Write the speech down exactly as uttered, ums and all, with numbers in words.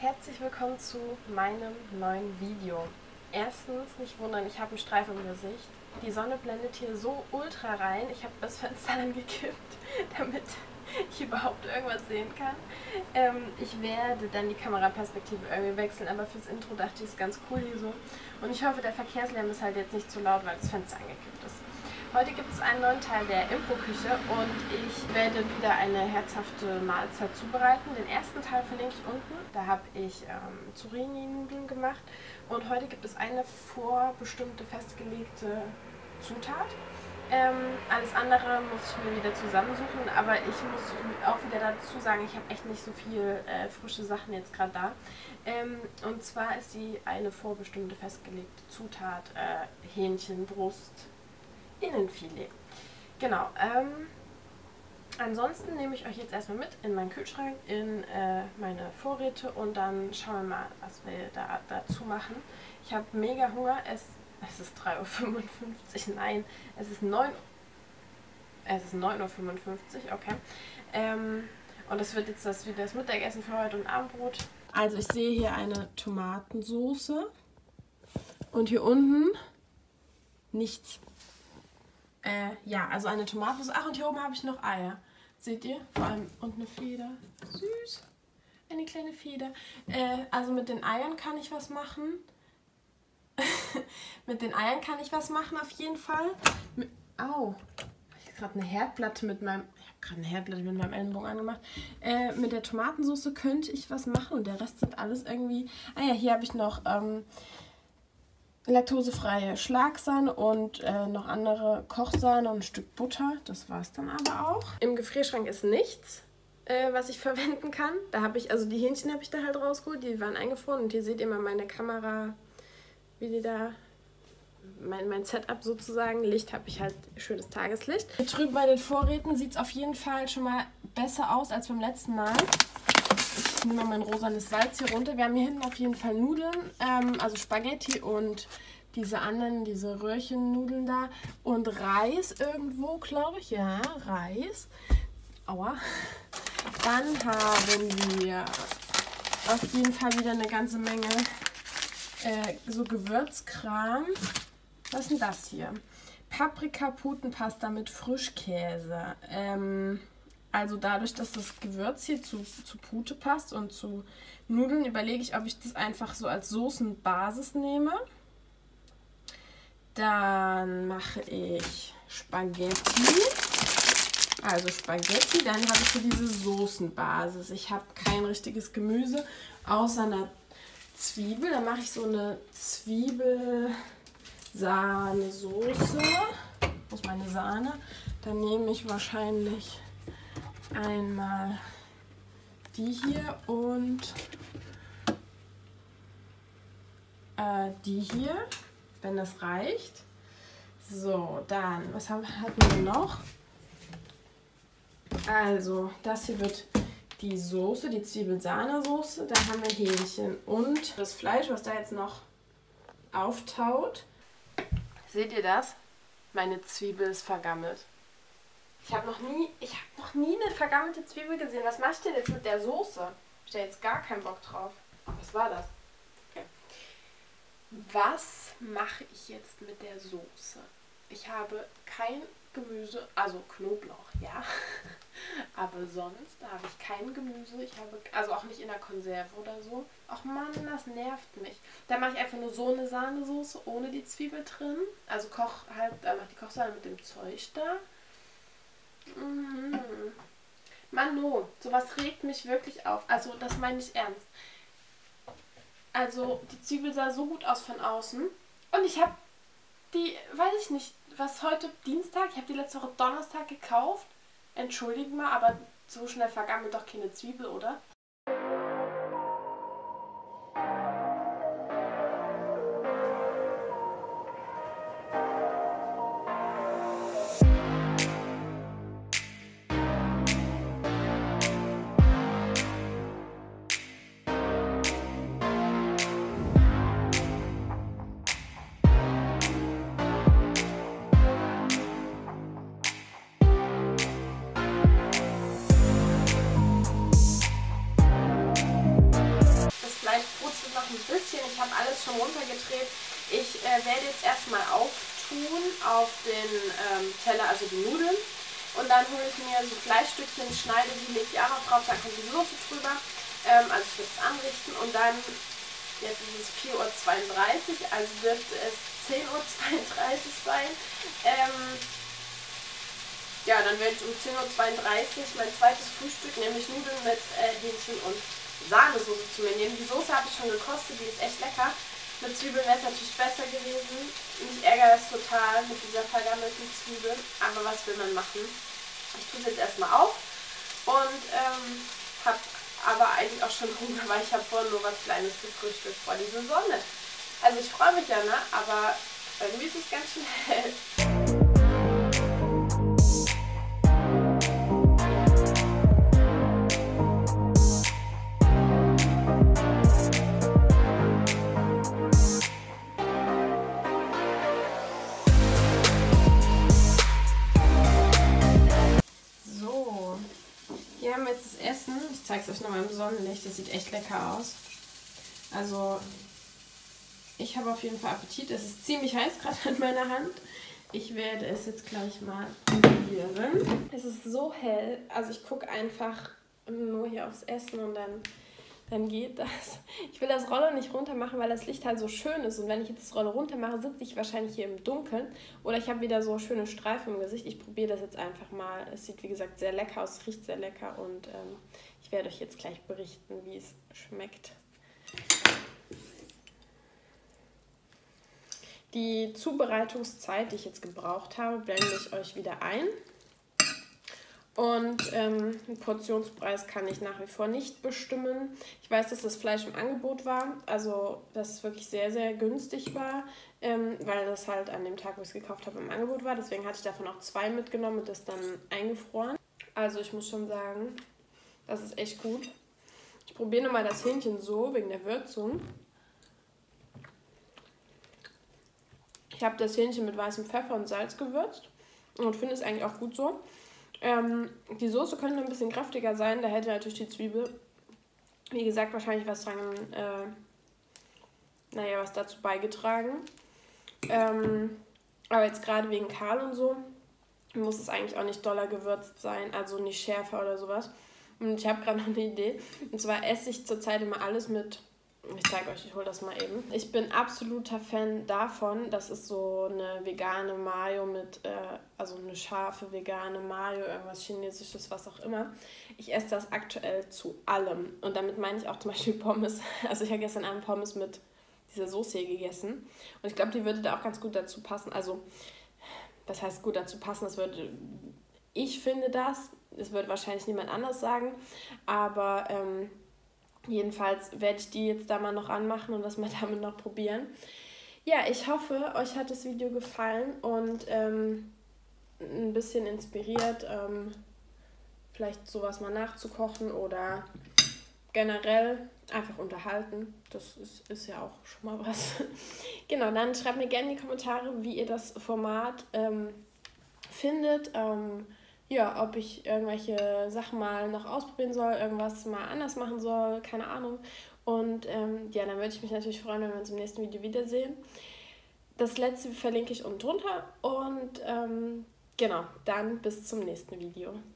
Herzlich willkommen zu meinem neuen Video. Erstens, nicht wundern, ich habe einen Streifen im Gesicht. Die Sonne blendet hier so ultra rein. Ich habe das Fenster angekippt, damit ich überhaupt irgendwas sehen kann. Ähm, ich werde dann die Kameraperspektive irgendwie wechseln, aber fürs Intro dachte ich, ist ganz cool hier so. Und ich hoffe, der Verkehrslärm ist halt jetzt nicht zu laut, weil das Fenster angekippt ist. Heute gibt es einen neuen Teil der Impro-Küche und ich werde wieder eine herzhafte Mahlzeit zubereiten. Den ersten Teil verlinke ich unten. Da habe ich ähm, Zucchini-Nudeln gemacht und heute gibt es eine vorbestimmte, festgelegte Zutat. Ähm, alles andere muss ich mir wieder zusammensuchen, aber ich muss auch wieder dazu sagen, ich habe echt nicht so viel äh, frische Sachen jetzt gerade da. Ähm, und zwar ist die eine vorbestimmte, festgelegte Zutat äh, Hähnchenbrust. Innenfilet. Genau. Ähm, ansonsten nehme ich euch jetzt erstmal mit in meinen Kühlschrank, in äh, meine Vorräte und dann schauen wir mal, was wir da dazu machen. Ich habe mega Hunger. Es, es ist drei Uhr fünfundfünfzig. Nein, es ist neun Uhr. Es ist neun Uhr fünfundfünfzig, okay. Ähm, und das wird jetzt das, wieder das Mittagessen für heute und Abendbrot. Also ich sehe hier eine Tomatensoße und hier unten nichts. Äh, ja, also eine Tomatensauce. Ach, und hier oben habe ich noch Eier. Seht ihr? Vor allem, und eine Feder. Süß. Eine kleine Feder. Äh, also mit den Eiern kann ich was machen. Mit den Eiern kann ich was machen, auf jeden Fall. Mit, au. Ich habe gerade eine Herdplatte mit meinem... Ich habe gerade eine Herdplatte mit meinem Ellenbogen angemacht. Äh, mit der Tomatensauce könnte ich was machen. Und der Rest sind alles irgendwie... Ah ja, hier habe ich noch... Ähm, laktosefreie Schlagsahne und äh, noch andere Kochsahne und ein Stück Butter. Das war es dann aber auch. Im Gefrierschrank ist nichts, äh, was ich verwenden kann. Da habe ich, also die Hähnchen habe ich da halt rausgeholt, die waren eingefroren. Und hier seht ihr mal meine Kamera, wie die da, mein, mein Setup sozusagen. Licht habe ich halt schönes Tageslicht. Hier drüben bei den Vorräten sieht es auf jeden Fall schon mal besser aus als beim letzten Mal. Ich nehme mal mein rosanes Salz hier runter. Wir haben hier hinten auf jeden Fall Nudeln, ähm, also Spaghetti und diese anderen, diese Röhrchennudeln da. Und Reis irgendwo, glaube ich. Ja, Reis. Aua. Dann haben wir auf jeden Fall wieder eine ganze Menge äh, so Gewürzkram. Was ist denn das hier? Paprika-Putenpasta mit Frischkäse. Ähm... Also dadurch, dass das Gewürz hier zu, zu Pute passt und zu Nudeln, überlege ich, ob ich das einfach so als Soßenbasis nehme. Dann mache ich Spaghetti. Also Spaghetti, dann habe ich hier diese Soßenbasis. Ich habe kein richtiges Gemüse, außer einer Zwiebel. Dann mache ich so eine Zwiebel-Sahne-Soße. Wo ist meine Sahne? Dann nehme ich wahrscheinlich... einmal die hier und äh, die hier, wenn das reicht. So, dann, was haben, hatten wir noch? Also, das hier wird die Soße, die Zwiebel-Sahne-Soße. Dann haben wir Hähnchen und das Fleisch, was da jetzt noch auftaut. Seht ihr das? Meine Zwiebel ist vergammelt. Ich habe noch nie, ich habe noch nie eine vergammelte Zwiebel gesehen. Was mache ich denn jetzt mit der Soße? Ich habe jetzt gar keinen Bock drauf. Was war das? Okay. Was mache ich jetzt mit der Soße? Ich habe kein Gemüse, also Knoblauch, ja. Aber sonst habe ich kein Gemüse. Ich habe, also auch nicht in der Konserve oder so. Ach Mann, das nervt mich. Dann mache ich einfach nur so eine Sahnesoße ohne die Zwiebel drin. Also koch halt, dann mache ich die Kochsahne mit dem Zeug da. Mhm. Mano, sowas regt mich wirklich auf. Also, das meine ich ernst. Also, die Zwiebel sah so gut aus von außen. Und ich habe die, weiß ich nicht, was heute Dienstag? Ich habe die letzte Woche Donnerstag gekauft. Entschuldigt mal, aber so schnell vergammelt doch keine Zwiebel, oder? ich habe alles schon runtergedreht. Ich äh, werde jetzt erstmal auftun auf den ähm, Teller, also die Nudeln. Und dann hole ich mir so Fleischstückchen, schneide die, lege die auch noch drauf, dann kommt die Soße drüber. Ähm, also ich werde es anrichten und dann, jetzt ist es vier Uhr zweiunddreißig, also dürfte es zehn Uhr zweiunddreißig sein. Ähm, ja, dann werde ich um zehn Uhr zweiunddreißig mein zweites Frühstück, nämlich Nudeln mit äh, Hähnchen und Sahnesoße zu mir nehmen. Die Soße habe ich schon gekostet, die ist echt lecker. Mit Zwiebeln wäre es natürlich besser gewesen. Mich ärgert es total mit dieser vergammelten Zwiebel. Aber was will man machen? Ich tue es jetzt erstmal auf und ähm, habe aber eigentlich auch schon Hunger, weil ich habe vorhin nur was Kleines gefrühstückt vor dieser Sonne. Also ich freue mich ja, ne? Aber irgendwie ist es ganz schön hell. Hier haben wir jetzt das Essen. Ich zeige es euch nochmal im Sonnenlicht. Das sieht echt lecker aus. Also, ich habe auf jeden Fall Appetit. Es ist ziemlich heiß gerade in meiner Hand. Ich werde es jetzt gleich mal probieren. Es ist so hell. Also, ich gucke einfach nur hier aufs Essen und dann, dann geht das. Ich will das Rollo nicht runter machen, weil das Licht halt so schön ist. Und wenn ich jetzt das Rollo runter mache, sitze ich wahrscheinlich hier im Dunkeln. Oder ich habe wieder so schöne Streifen im Gesicht. Ich probiere das jetzt einfach mal. Es sieht, wie gesagt, sehr lecker aus. Es riecht sehr lecker. Und ähm, ich werde euch jetzt gleich berichten, wie es schmeckt. Die Zubereitungszeit, die ich jetzt gebraucht habe, blende ich euch wieder ein. Und ähm, einen Portionspreis kann ich nach wie vor nicht bestimmen. Ich weiß, dass das Fleisch im Angebot war, also dass es wirklich sehr, sehr günstig war, ähm, weil das halt an dem Tag, wo ich es gekauft habe, im Angebot war. Deswegen hatte ich davon auch zwei mitgenommen und das dann eingefroren. Also ich muss schon sagen, das ist echt gut. Ich probiere nochmal das Hähnchen so, wegen der Würzung. Ich habe das Hähnchen mit weißem Pfeffer und Salz gewürzt und finde es eigentlich auch gut so. Ähm, die Soße könnte ein bisschen kräftiger sein, da hätte natürlich die Zwiebel, wie gesagt, wahrscheinlich was dran, äh, naja, was dazu beigetragen. Ähm, aber jetzt gerade wegen Karl und so muss es eigentlich auch nicht doller gewürzt sein, also nicht schärfer oder sowas. Und ich habe gerade noch eine Idee, und zwar esse ich zurzeit immer alles mit, ich zeige euch, ich hole das mal eben. Ich bin absoluter Fan davon, das ist so eine vegane Mayo mit, äh, also eine scharfe vegane Mayo, irgendwas Chinesisches, was auch immer. Ich esse das aktuell zu allem und damit meine ich auch zum Beispiel Pommes. Also ich habe gestern Abend Pommes mit dieser Soße hier gegessen und ich glaube, die würde da auch ganz gut dazu passen. Also, das heißt gut dazu passen, das würde, ich finde das, das wird wahrscheinlich niemand anders sagen, aber ähm, jedenfalls werde ich die jetzt da mal noch anmachen und das mal damit noch probieren. Ja, ich hoffe, euch hat das Video gefallen und ähm, ein bisschen inspiriert, ähm, vielleicht sowas mal nachzukochen oder generell einfach unterhalten. Das ist, ist ja auch schon mal was. Genau, dann schreibt mir gerne in die Kommentare, wie ihr das Format ähm, findet. Ähm, Ja, ob ich irgendwelche Sachen mal noch ausprobieren soll, irgendwas mal anders machen soll, keine Ahnung. Und ähm, ja, dann würde ich mich natürlich freuen, wenn wir uns im nächsten Video wiedersehen. Das letzte verlinke ich unten drunter und ähm, genau, dann bis zum nächsten Video.